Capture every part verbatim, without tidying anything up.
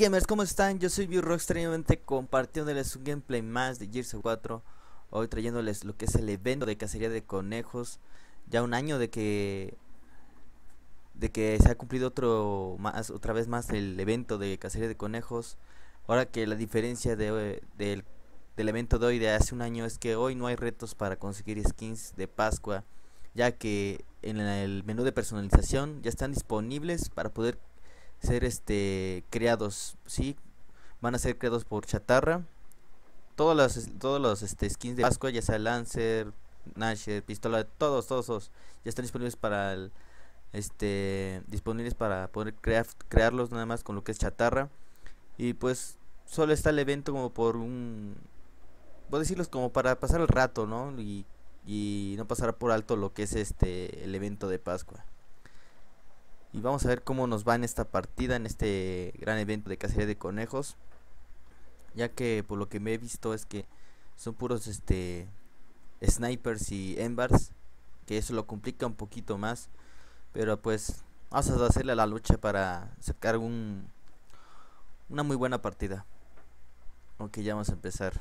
gamers, ¿cómo están? Yo soy View Rockstar, nuevamente compartiéndoles un gameplay más de Gears of cuatro. Hoy trayéndoles lo que es el evento de cacería de conejos. Ya un año de que de que se ha cumplido otro más, otra vez más el evento de cacería de conejos. Ahora que la diferencia de, del, del evento de hoy de hace un año es que hoy no hay retos para conseguir skins de Pascua, ya que en el menú de personalización ya están disponibles para poder ser este creados, sí, van a ser creados por Chatarra. Todos los todos los este skins de Pascua, ya sea Lancer, Nasher, Pistola, todos, todos, todos ya están disponibles para el, este disponibles para poder crear crearlos nada más con lo que es Chatarra. Y pues solo está el evento como por un, puedo decirlos, como para pasar el rato, ¿no? Y, y no pasar por alto lo que es este el evento de Pascua. Y vamos a ver cómo nos va en esta partida, en este gran evento de cacería de conejos. Ya que por lo que me he visto es que son puros este snipers y embers, que eso lo complica un poquito más. Pero pues vamos a hacerle a la lucha para sacar un una muy buena partida. Ok, ya vamos a empezar.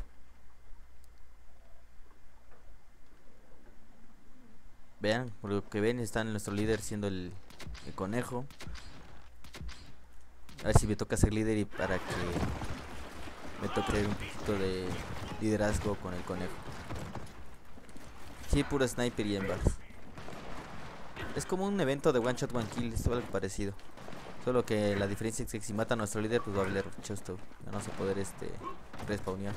Vean, por lo que ven, está nuestro líder siendo el, el conejo. A ver si me toca ser líder y para que me toque un poquito de liderazgo con el conejo. Sí, puro sniper y embers. Es como un evento de one shot one kill, es algo parecido. Solo que la diferencia es que si mata a nuestro líder, pues va a valer chusto. Ya no vas a poder este respawnear.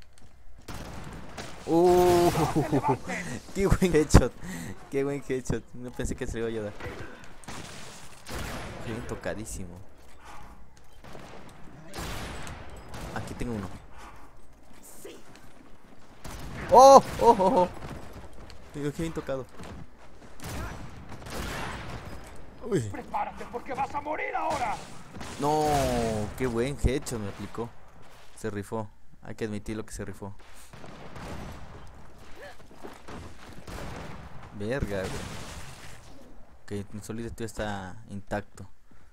Uh, qué buen headshot. Qué buen headshot. No pensé que se le iba a ayudar. Bien tocadísimo. Aquí tengo uno. ¡Oh! ¡Oh! ¡Oh! Oh! Qué bien tocado. Uy. ¡Prepárate porque vas a morir ahora! No, qué buen headshot me aplicó. Se rifó. Hay que admitir lo que se rifó. Verga, güey. Ok, mi sólido está intacto.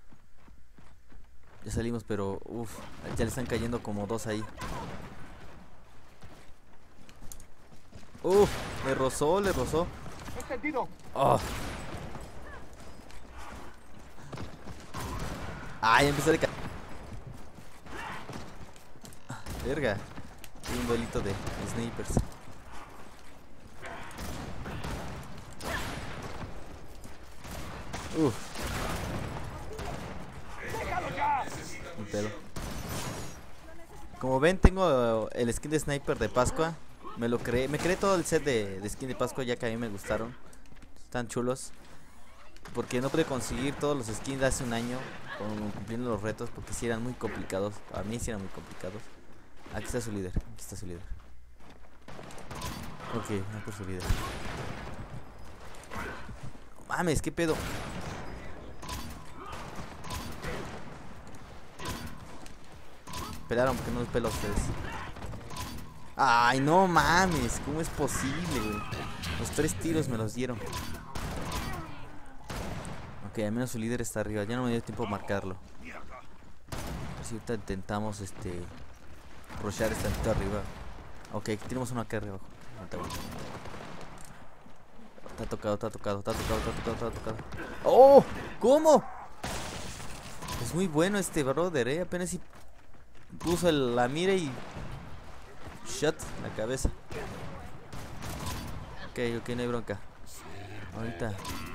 Ya salimos, pero uff, ya le están cayendo como dos ahí. Uff, le rozó, le rozó. Entendido. Oh. Ay, empezó a caer. Verga. Hay un duelito de snipers. Uff. Un pedo. Como ven, tengo el skin de sniper de Pascua. Me lo creé, me creé todo el set de, de skin de Pascua, ya que a mí me gustaron. Están chulos. Porque no pude conseguir todos los skins de hace un año con, cumpliendo los retos, porque sí eran muy complicados. Para mí sí eran muy complicados. Aquí está su líder, aquí está su líder. Ok, no por su líder. No mames, qué pedo. Pelaron porque no los pelo a ustedes. Ay, no mames, ¿cómo es posible, güey? Los tres tiros me los dieron. Ok, al menos su líder está arriba. Ya no me dio tiempo a marcarlo. Si ahorita intentamos este rushear este tantito arriba. Ok, aquí tenemos uno acá arriba. Está tocado, está tocado, está tocado, está tocado, está tocado. ¡Oh! ¿Cómo? Es muy bueno este brother, eh. Apenas si puso el, la mira y shot la cabeza. Ok, ok, no hay bronca. Ahorita.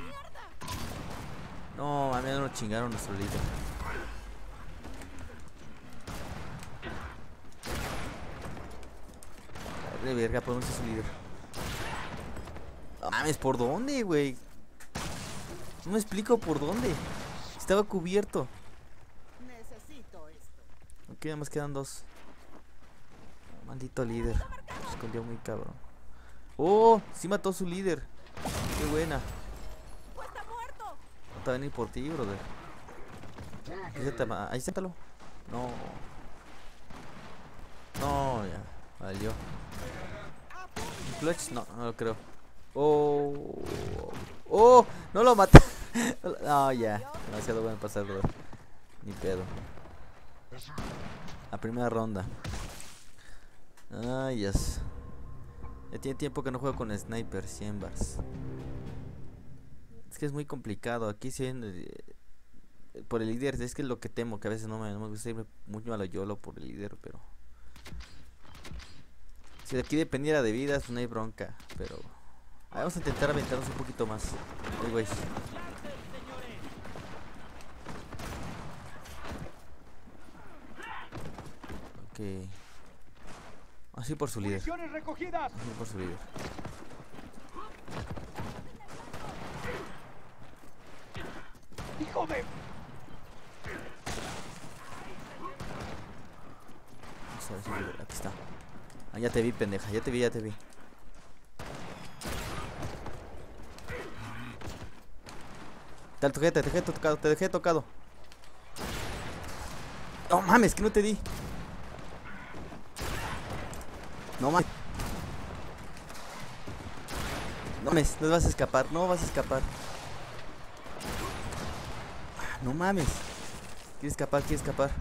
No, a mí no nos chingaron nuestro líder. De verga, podemos ser su líder. No mames, ¿por dónde, güey? No me explico por dónde. Estaba cubierto. Necesito esto. Ok, nada más quedan dos. Maldito líder. Se escondió muy cabrón. Oh, sí mató a su líder. Qué buena. ¡Está muerto! No te va a venir por ti, brother. Ahí siéntalo. No. No, ya. Valió. Clutch, no, no lo creo. Oh. Oh, no lo maté. No, ya. Demasiado bueno pasar, brother. Ni pedo. La primera ronda. Ay, yes. Ya tiene tiempo que no juego con sniper, cien bars. Es que es muy complicado. Aquí sí, eh, por el líder, es que es lo que temo, que a veces no me, no me gusta irme muy a lo YOLO por el líder, pero... Si de aquí dependiera de vidas, no hay bronca, pero... Vamos a intentar aventarnos un poquito más. Ay, güey. Ok. Así por su líder. ¡Municiones recogidas! Así por su líder. ¡Hijo de! Vamos a ver si líder. Aquí está. Ah, ya te vi, pendeja. Ya te vi, ya te vi. Te dejé, te dejé tocado, te dejé tocado. No mames, que no te di. No mames. No mames, no vas a escapar, no vas a escapar. No mames. Quiere escapar, quiere escapar.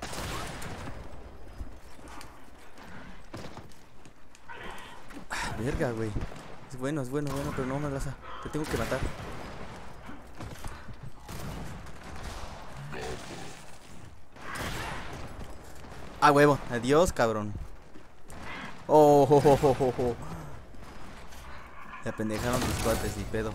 Ah, verga, güey. Es bueno, es bueno, bueno, pero no me vas a... Te tengo que matar. Ah, huevo. Adiós, cabrón. Oh, oh, oh, oh, oh, oh. Se apendejaron tus cuates y pedo.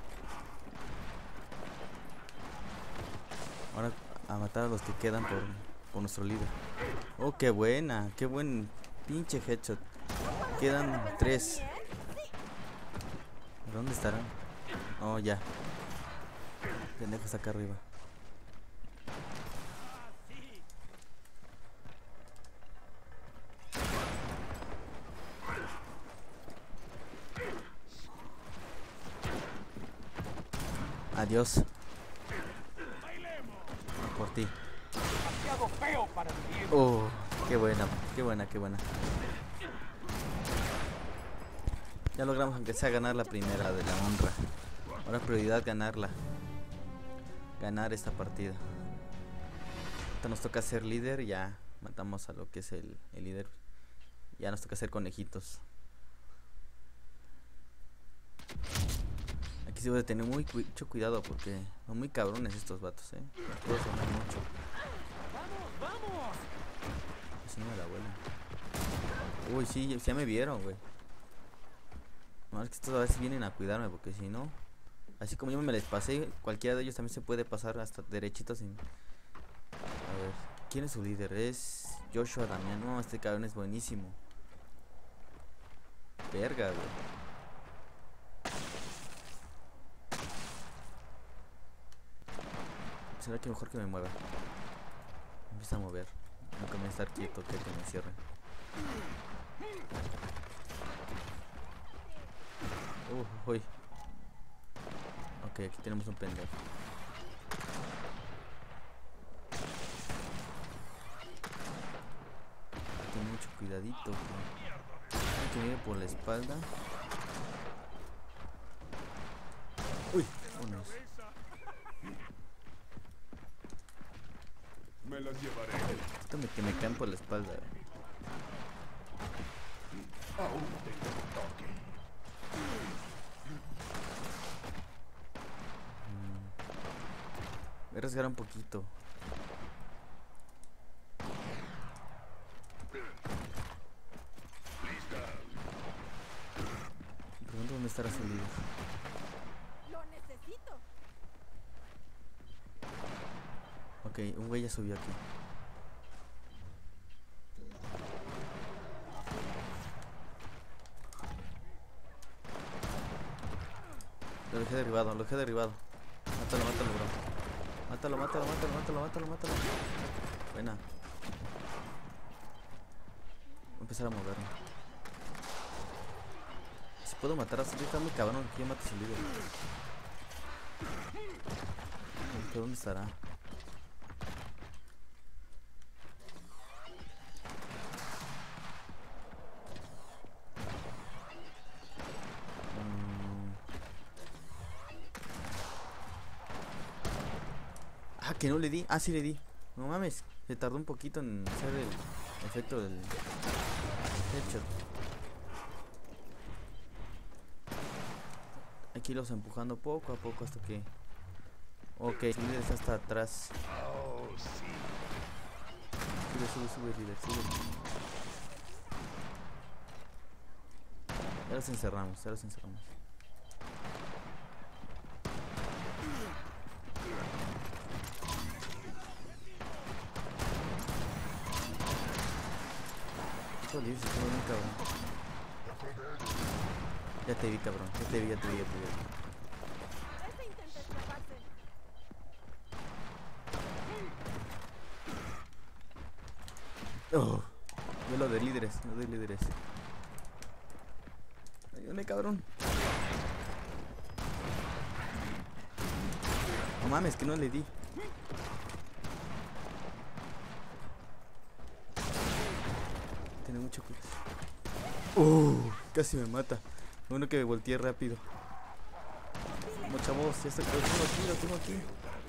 Ahora a matar a los que quedan por, por nuestro líder. Oh, qué buena. Qué buen pinche headshot. Quedan tres. ¿Dónde estarán? Oh, ya. Pendejos acá arriba. Adiós. Por ti. Demasiado feo para vivir. Oh, qué buena, qué buena, qué buena. Ya logramos aunque sea ganar la primera de la honra. Ahora prioridad ganarla. Ganar esta partida. Ahorita nos toca ser líder, ya matamos a lo que es el, el líder. Ya nos toca ser conejitos. Aquí sí voy a tener muy cu mucho cuidado porque son muy cabrones estos vatos, eh. Me puedo sonar mucho. ¡Vamos, vamos! Así no me la vuelan. Uy, sí, ya me vieron, güey. No, es que estos a veces vienen a cuidarme porque si no... Así como yo me les pasé, cualquiera de ellos también se puede pasar hasta derechito sin... A ver, ¿quién es su líder? Es Joshua Damián. No, este cabrón es buenísimo. Verga, güey. Será que mejor que me mueva. Me empieza a mover. No que me estar quieto, que, que me cierren. Uh, uy. Ok, aquí tenemos un pendejo. Ten mucho cuidadito. Hay que ir por la espalda. Uy, unos. Me las llevaré. Esto me, que me caen por la espalda. Aún tengo toque. Mm. Voy a arriesgar un poquito. Me pregunto dónde estará su líder. Lo necesito. Ok, un güey ya subió aquí. Lo dejé derribado, lo dejé derribado. Mátalo, mátalo, bro. Mátalo, mátalo, mátalo, mátalo, mátalo, mátalo. Buena. Voy a empezar a moverme. Si puedo matar a su líder, está muy cabrón que yo mate a su líder. ¿De dónde estará? Ah, que no le di. Ah, sí le di. No mames. Se tardó un poquito en hacer el efecto del headshot. Aquí los empujando poco a poco hasta que... Ok, el líder está hasta atrás. Oh, sí. Sube, sube, sube, líder, sube. Ya los encerramos, ya los encerramos. Esto líder se pone bien cabrón. Ya te vi, cabrón, ya te vi, ya te vi, ya te vi. Ese intenta escaparse. Oh, yo lo de líderes, lo de líderes. Ayúdame, cabrón. No mames, que no le di. Tiene mucho cuidado. Uh, casi me mata. Uno que me volteé rápido. Como chavos, ya está, lo tengo aquí, lo tengo aquí.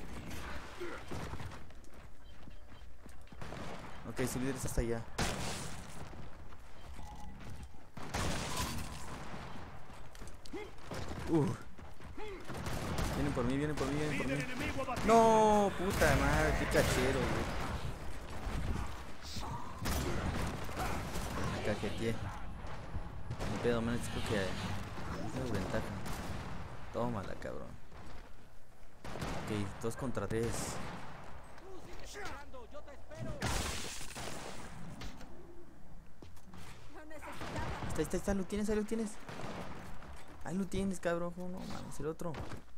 Ok, su líder está hasta allá. Uh. Vienen por mí, vienen por mí, vienen por mí. No, puta madre, qué cachero, güey. Cajeteé. Mi pedo, man, es que es ventaja. Tómala, cabrón. Ok, dos contra tres. Yo te espero. Lo necesitaba. Ahí está, ahí está, lo tienes, ahí lo tienes. Ahí lo tienes, cabrón. No, no mames, el otro.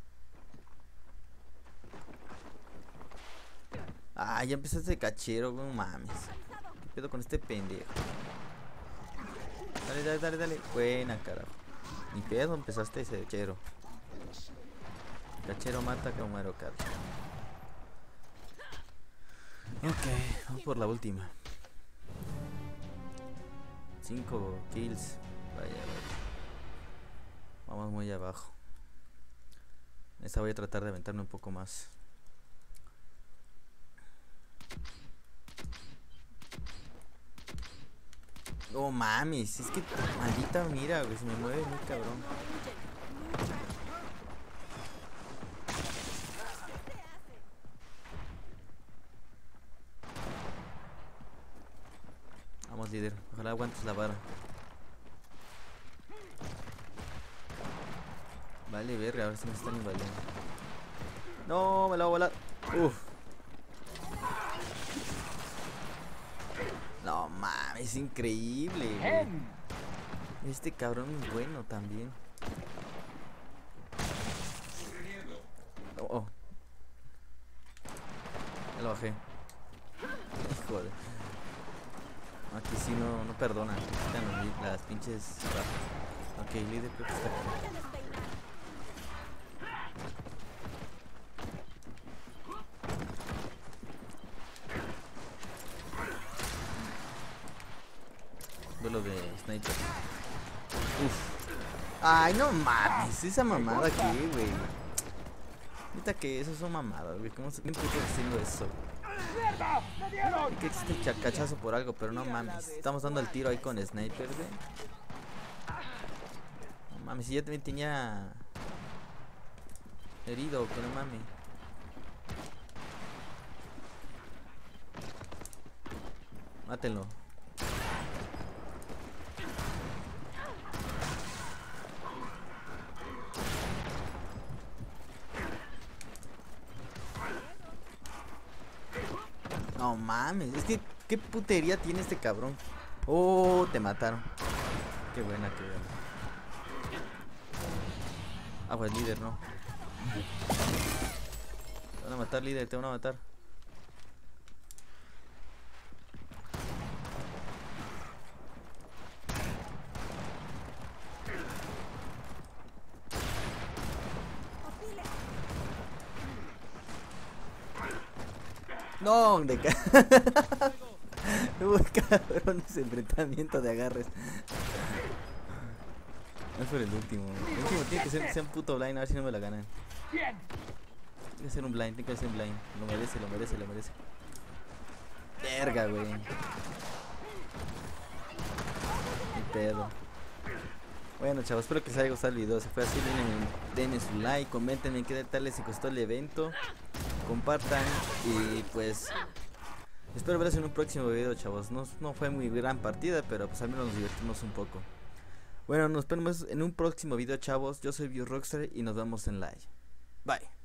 Ah, ya empezaste de cachero, no mames. ¿Qué pedo con este pendejo? Dale, dale, dale, dale. Buena, carajo. Ni pedo, empezaste ese cachero. Cachero mata como muero, cabrón. Ok, vamos por la última. Cinco kills. Vaya, vaya. Vamos muy abajo. Esta voy a tratar de aventarme un poco más. No mames, es que maldita mira, güey, se me mueve muy cabrón. Vamos, líder, ojalá aguantes la vara. Vale, verga, a ver si me están invadiendo. No, me la voy a volar. Uf. No mames, es increíble, güey. Este cabrón es bueno también. Oh, oh. Ya lo bajé. Hijo de... Aquí sí no, no perdona. Quitan las pinches... Ok, líder creo que está aquí. Duelo de sniper. Uf. Ay, no mames. Esa mamada aquí, güey. Ahorita que eso son mamadas, güey. ¿Cómo se puto haciendo eso? Que existe el cachazo por algo, pero no mames. Estamos dando el tiro ahí con sniper, güey. No mames, si ya también tenía herido, que no mames. Mátenlo. No mames, es que qué putería tiene este cabrón. Oh, te mataron. Qué buena, qué buena. Ah, pues líder, no. Te van a matar, líder, te van a matar. No, de ca... Hubo cabrones enfrentamiento de agarres. No es por el último. El último tiene que ser que sea un puto blind, a ver si no me la ganan. Tiene que ser un blind, tiene que ser un blind. Lo merece, lo merece, lo merece. verga, güey. Ni pedo. Bueno, chavos, espero que les haya gustado el video. Si fue así, denle, denle su like, comenten qué tal les gustó el evento, compartan y pues espero verlos en un próximo video, chavos. No, no fue muy gran partida, pero pues al menos nos divertimos un poco. Bueno, nos vemos en un próximo video, chavos. Yo soy BioRockstar y nos vemos en live. Bye.